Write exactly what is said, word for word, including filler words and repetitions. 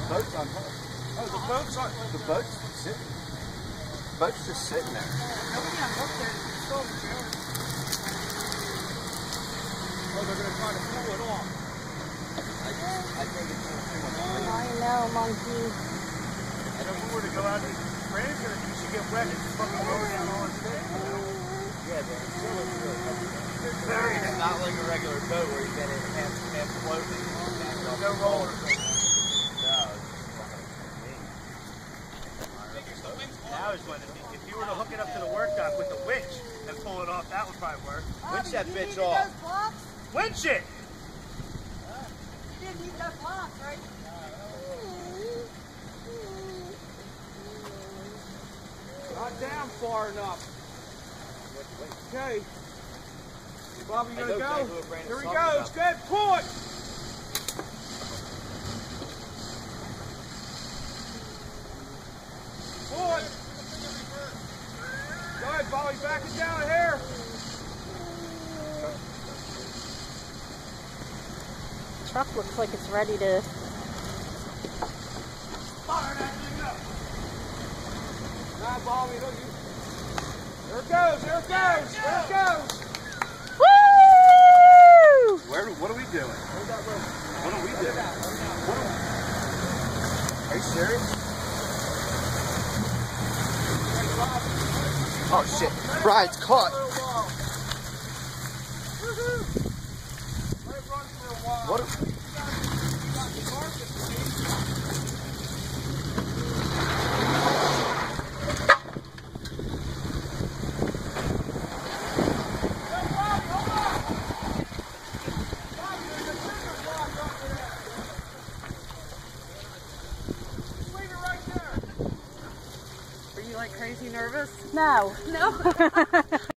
boat's on hold. Oh, the boat's on. The boat's sitting. The boat's just sitting there. Nobody on boat there. It's still in the trailer. Oh, they're going to try to pull it off. I, I think it's going to I know, monkey. And if we were to go out and rain's going to be, should get wet and it's fucking rolling down all its thing, you know? Yeah, but it's still looks good. It's not like a regular boat where you get it half, half floating. No rollers. Now is when, if you were to hook it up to the work dock with the winch and pull it off, that would probably work. Winch that bitch off. Winch it! You didn't need those blocks, right? Not down far enough. Okay. Bobby, you gonna go? Here he goes. Good. Pull it. Pull it. Go ahead, Bobby. Back it down here. The truck looks like it's ready to. Fire that thing up. Now, Bobby, look. There it goes. There it goes. There it goes. Woo! Where, what are we doing? What are we doing? What are, we, are you serious? Oh shit! Brian's caught. What? Are, Are you like crazy nervous? No. No.